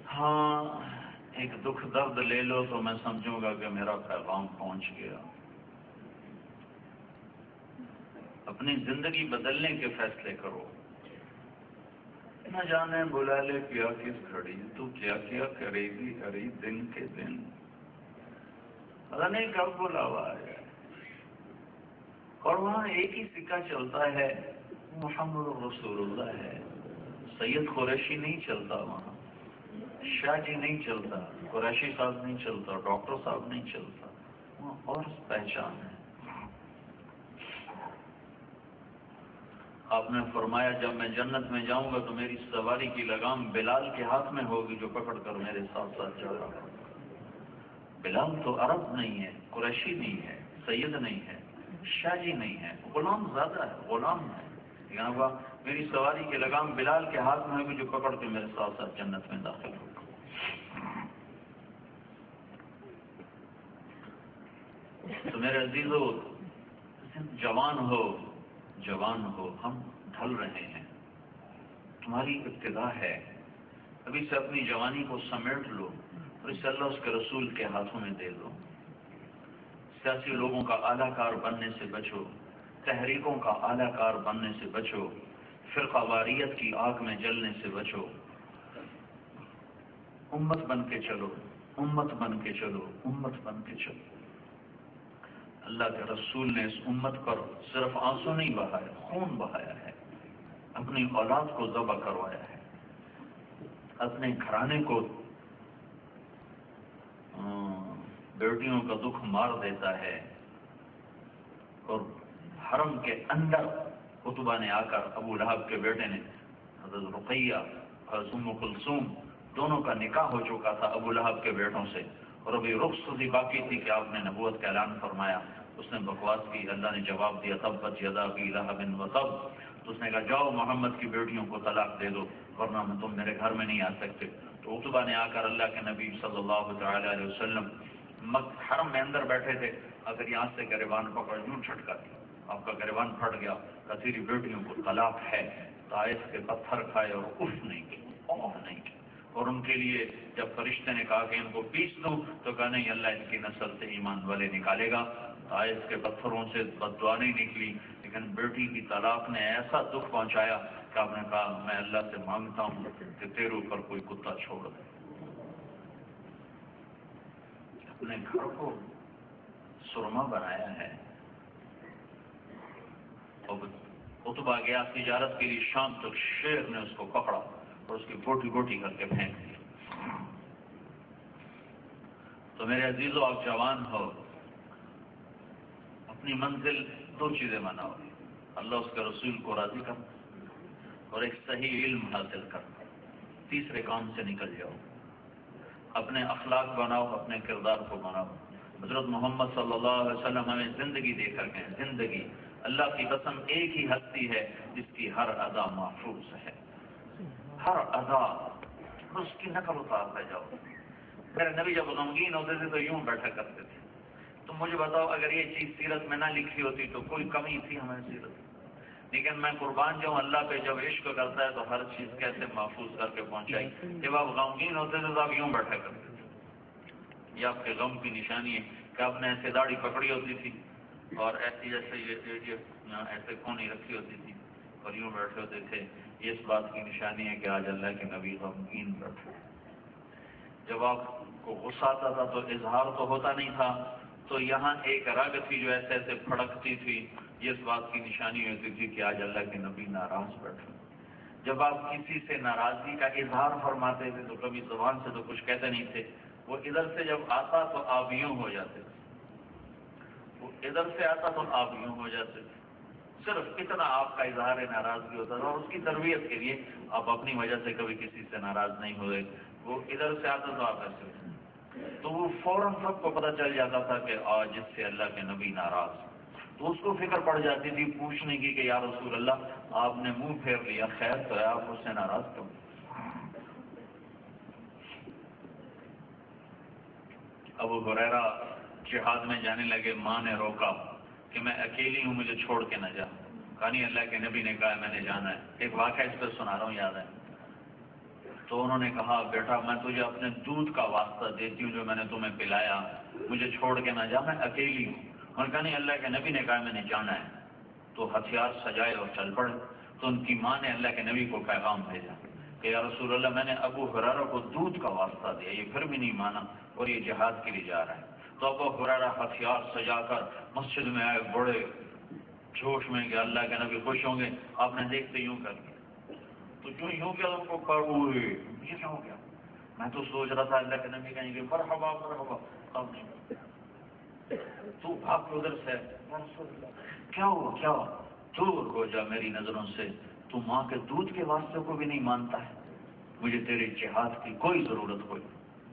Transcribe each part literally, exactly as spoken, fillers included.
ہاں ایک دکھ درد لے لو تو میں سمجھوں گا کہ میرا پیغام پہنچ گیا. اپنی زندگی بدلنے کے فیصلے کرو. نہ جانے بلا لے کیا کس گھڑی تو کیا کیا کرے گی ہری دن کے دن. پتا نہیں کب بلاوا ہے. اور وہاں ایک ہی سکہ چلتا ہے، محمد رسول اللہ ہے. سید قریشی نہیں چلتا، وہاں شاہ جی نہیں چلتا، قریشی صاحب نہیں چلتا، ڈاکٹر صاحب نہیں چلتا. وہاں اور پہچان ہے. آپ نے فرمایا جب میں جنت میں جاؤں گا تو میری سواری کی لگام بلال کے ہاتھ میں ہوگی جو پکڑ کر میرے ساتھ ساتھ جا رہا. بلال تو عرب نہیں ہے، قریشی نہیں ہے، سید نہیں ہے، شاہ جی نہیں ہے، غلام زیادہ ہے، غلام ہے. یہاں ہوا میری سواری کی لگام بلال کے ہاتھ میں ہوگی جو پکڑ کے میرے ساتھ ساتھ جنت میں داخل ہوگا. تو میرے عزیزو جوان ہو، جوان ہو، ہم ڈھل رہے ہیں. تمہاری ابتدا ہے. ابھی سے اپنی جوانی کو سمیٹ لو اور اسے اللہ اس کے رسول کے ہاتھوں میں دے دو. سیاسی لوگوں کا اعلی کار بننے سے بچو، تحریکوں کا اعلی کار بننے سے بچو، فرقہ واریت کی آگ میں جلنے سے بچو. امت بن کے چلو، امت بن کے چلو، امت بن کے چلو. اللہ کے رسول نے اس امت پر صرف آنسو نہیں بہائے، خون بہایا ہے. اپنی اولاد کو ذبح کروایا ہے، اپنے گھرانے کو بیٹیوں کا دکھ مار دیتا ہے. اور حرم کے اندر خطبہ نے آ کر ابو لہب کے بیٹے نے حضرت رقیہ اور ام کلثوم دونوں کا نکاح ہو چکا تھا ابو لہب کے بیٹوں سے، اور ابھی رخصتی باقی تھی کہ آپ نے نبوت کا اعلان فرمایا. اس نے بکواس کی. اللہ نے جواب دیا تبت یدا ابی لہب وتب. تو اس نے کہا جاؤ محمد کی بیٹیوں کو طلاق دے دو ورنہ میں تم میرے گھر میں نہیں آ سکتے. تو عتبہ نے آ کر اللہ کے نبی صلی اللہ تعالی علیہ وسلم حرم میں اندر بیٹھے تھے، اگر یہاں سے گریبان پکڑ یوں چھٹکا دیا، آپ کا گریبان پھٹ گیا. کثیری بیٹیوں کو طلاق ہے. طائف کے پتھر کھائے اور اف نہیں کی، اوہ نہیں کی. اور ان کے لیے جب فرشتے نے کہا کہ ان کو پیس دوں تو کہا نہیں، اللہ ان کی نسل سے ایمان والے نکالے گا. طائف کے پتھروں سے بد دعا نہیں نکلی، لیکن بیٹی کی طلاق نے ایسا دکھ پہنچایا کہ آپ نے کہا میں اللہ سے مانگتا ہوں کہ تیرے اوپر کوئی کتا چھوڑ دے. اپنے گھر کو سرما بنایا ہے. عتبہ گیا تجارت کے لیے شام تک، شیر نے اس کو پکڑا اور اس کی گوٹی گوٹی کر کے پھینک دیا. تو میرے عزیزو آپ جوان ہو، اپنی منزل دو چیزیں بناؤ، اللہ اس کے رسول کو راضی کرنا اور ایک صحیح علم حاصل کرنا. تیسرے کام سے نکل جاؤ. اپنے اخلاق بناؤ، اپنے کردار کو بناؤ. حضرت محمد صلی اللہ علیہ وسلم ہمیں زندگی دے کر گئے. زندگی اللہ کی قسم ایک ہی ہستی ہے جس کی ہر ادا محفوظ ہے. ہر ادا اس کی نقل اتارتے جاؤ. میرے نبی جب غمگین ہوتے تھے تو یوں بیٹھا کرتے تھے. تو مجھے بتاؤ اگر یہ چیز سیرت میں نہ لکھی ہوتی تو کوئی کمی تھی ہمیں سیرت. لیکن میں قربان جاؤں، اللہ پہ جب عشق کرتا ہے تو ہر چیز کیسے محفوظ کر کے پہنچائی. جب آپ غمگین ہوتے تھے تو آپ یوں بیٹھا کرتے تھے. یہ آپ کے غم کی نشانی ہے کہ آپ نے ایسے داڑھی پکڑی ہوتی تھی اور ایسی جیسے یہ ایسے کونی رکھی ہوتی تھی اور یوں بیٹھے ہوتے تھے. یہ اس بات کی نشانی ہے کہ آج اللہ کے نبی غمگین بیٹھے. جب آپ کو غصہ آتا تھا تو اظہار تو ہوتا نہیں تھا، تو یہاں ایک رگ تھی جو ایسے ایسے پھڑکتی تھی. یہ اس بات کی نشانی ہوتی تھی کہ آج اللہ کے نبی ناراض بیٹھے. جب آپ کسی سے ناراضگی کا اظہار فرماتے تھے تو کبھی زبان سے تو کچھ کہتے نہیں تھے، وہ ادھر سے جب آتا تو آپ یوں ہو جاتے تھے، وہ ادھر سے آتا تو آپ یوں ہو جاتے تھے. صرف اتنا آپ کا اظہار ناراضگی ہوتا تھا. اور اس کی تربیت کے لیے آپ اپنی وجہ سے کبھی کسی سے ناراض نہیں ہوئے. وہ ادھر سے آتا تو آپ ایسے ہوتے تو وہ فوراً سب کو پتہ چل جاتا تھا کہ آج جس سے اللہ کے نبی ناراض. تو اس کو فکر پڑ جاتی تھی پوچھنے کی کہ یا رسول اللہ آپ نے منہ پھیر لیا، خیر تو ہے، آپ مجھ سے ناراض کیوں؟ ابو ہریرہ جہاد میں جانے لگے. ماں نے روکا کہ میں اکیلی ہوں، مجھے چھوڑ کے نہ جا. کہا نہیں، اللہ کے نبی نے کہا میں نے جانا ہے. ایک واقعہ اس پہ سنا رہا ہوں، یاد ہے. تو انہوں نے کہا بیٹا میں تجھے اپنے دودھ کا واسطہ دیتی ہوں جو میں نے تمہیں پلایا، مجھے چھوڑ کے نہ جا، میں اکیلی ہوں۔ انہوں نے کہا نہیں، اللہ کے نبی نے کہا میں نے جانا ہے، تو ہتھیار سجائے اور چل پڑے۔ تو ان کی ماں نے اللہ کے نبی کو پیغام بھیجا کہ یا رسول اللہ میں نے ابو ہریرہ کو دودھ کا واسطہ دیا، یہ پھر بھی نہیں مانا اور یہ جہاد کے لیے جا رہا ہے۔ تو ابو ہریرہ ہتھیار سجا کر مسجد میں آئے، بڑے جوش میں کہ اللہ کے نبی خوش ہوں گے، آپ نے دیکھتے یوں کر دیا، تو جو یوں کیا ان کو پر ہوئے یہ کیا ہو گیا؟ میں تو سوچ رہا تھا اللہ کے نبی کہیں گے مرحبا مرحبا، اب نہیں، تو بھاگ کے ادھر سے کیا ہوا کیا ہوا؟ دور ہو جا میری نظروں سے، تو ماں کے دودھ کے واسطے کو بھی نہیں مانتا ہے، مجھے تیرے جہاد کی کوئی ضرورت کوئی،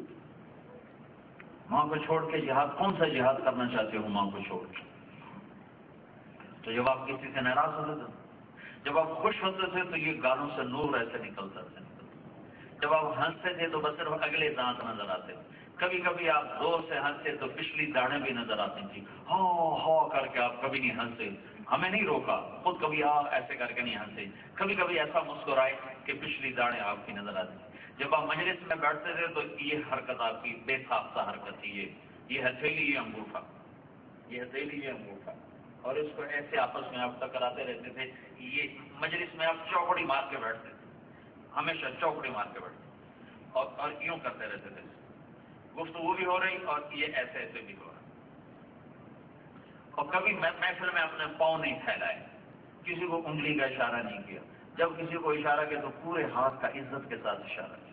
ماں کو چھوڑ کے جہاد، کون سا جہاد کرنا چاہتے ہو ماں کو چھوڑ کے؟ تو جب آپ کسی سے ناراض ہوتے تھے، جب آپ خوش ہوتے تھے تو یہ گالوں سے نور ایسے نکلتا تھا، جب آپ ہنستے تھے تو بس صرف اگلے دانت نظر آتے، کبھی کبھی آپ زور سے ہنستے تو پچھلی داڑھیں بھی نظر آتی تھی، ہاں ہاں کر کے آپ کبھی نہیں ہنستے، ہمیں نہیں روکا، خود کبھی ہاں ایسے کر کے نہیں ہنسے، کبھی کبھی ایسا مسکرائے کہ پچھلی داڑھیں آپ کی نظر آتی۔ جب آپ مجلس میں بیٹھتے تھے تو یہ حرکت آپ کی بے ساختہ حرکت تھی، یہ یہ ہتھیلی یہ انگوٹھا، یہ ہتھیلی یہ انگوٹھا، اور اس کو ایسے آپس میں آپ ٹکراتے رہتے تھے، یہ مجلس میں آپ چوکڑی مار کے بیٹھتے تھے، ہمیشہ چوکڑی مار کے بیٹھتے اور اور یوں کرتے رہتے تھے، گفتگو بھی ہو رہی اور یہ ایسے ایسے بھی ہو رہا، اور کبھی محفل میں اپنے پاؤں نہیں پھیلائے، کسی کو انگلی کا اشارہ نہیں کیا، جب کسی کو اشارہ کیا تو پورے ہاتھ کا عزت کے ساتھ اشارہ کیا۔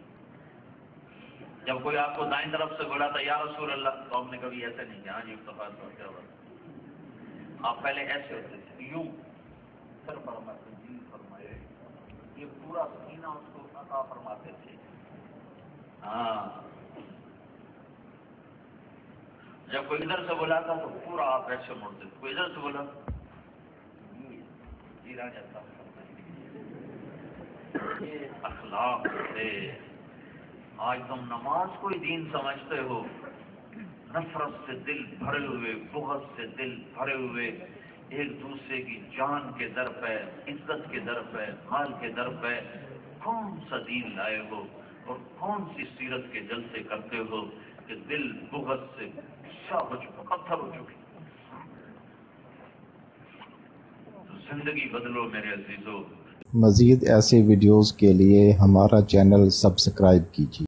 جب کوئی آپ کو دائیں طرف سے بولا تھا یا رسول اللہ، تو آپ نے کبھی ایسے نہیں کیا، ہاں جی افتخار کر کیا ہوا، آپ پہلے ایسے ہوتے تھے، یوں سر فرماتے جی فرمائے، یہ پورا سینہ اس کو عطا فرماتے تھے، ہاں۔ جب کوئی ادھر سے بلاتا تو پورا آپ ایسے مڑتے تھے، کوئی ادھر سے بولا جیرا جاتا، یہ اخلاق سے۔ آج تم نماز کوئی دین سمجھتے ہو، نفرت سے دل بھرے ہوئے، بغض سے دل بھرے ہوئے، ایک دوسرے کی جان کے در پہ، عزت کے در پہ، مال کے در پہ، کون سا دین لائے ہو اور کون سی سیرت کے جلسے کرتے ہو کہ دل بغض سے غصہ ہو چکا، پتھر ہو چکے۔ تو زندگی بدلو میرے عزیزو۔ مزید ایسے ویڈیوز کے لیے ہمارا چینل سبسکرائب کیجیے۔